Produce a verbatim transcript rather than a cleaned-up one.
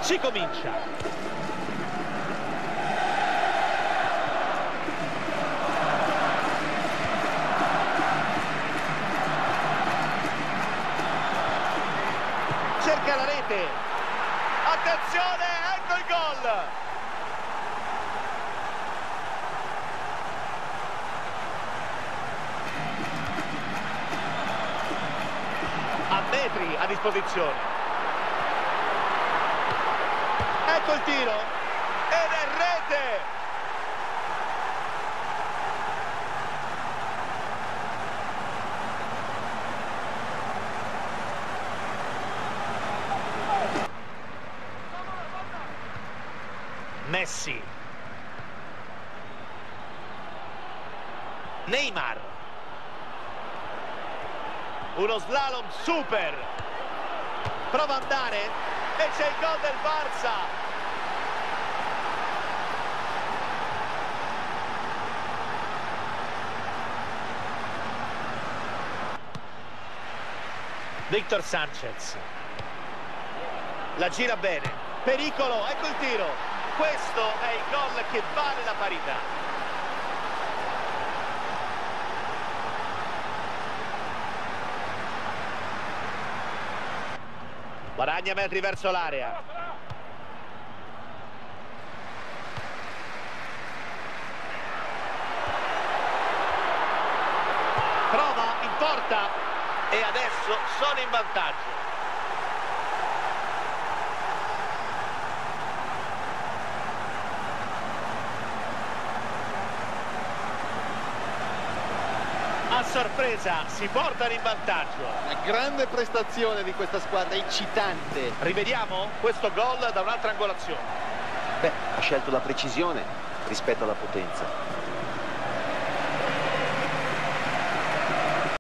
Si comincia. Cerca la rete. Attenzione, ecco il gol. A metri a disposizione. Ecco il tiro. Ed è rete. Messi. Neymar. Uno slalom super. Prova ad andare e c'è il gol del Barça. Victor Sanchez. La gira bene. Pericolo, ecco il tiro. Questo è il gol che vale la parità. Guadagna metri verso l'area. Prova in porta e adesso sono in vantaggio. A sorpresa si portano in vantaggio. Una grande prestazione di questa squadra, eccitante. Rivediamo questo gol da un'altra angolazione. Beh, ha scelto la precisione rispetto alla potenza.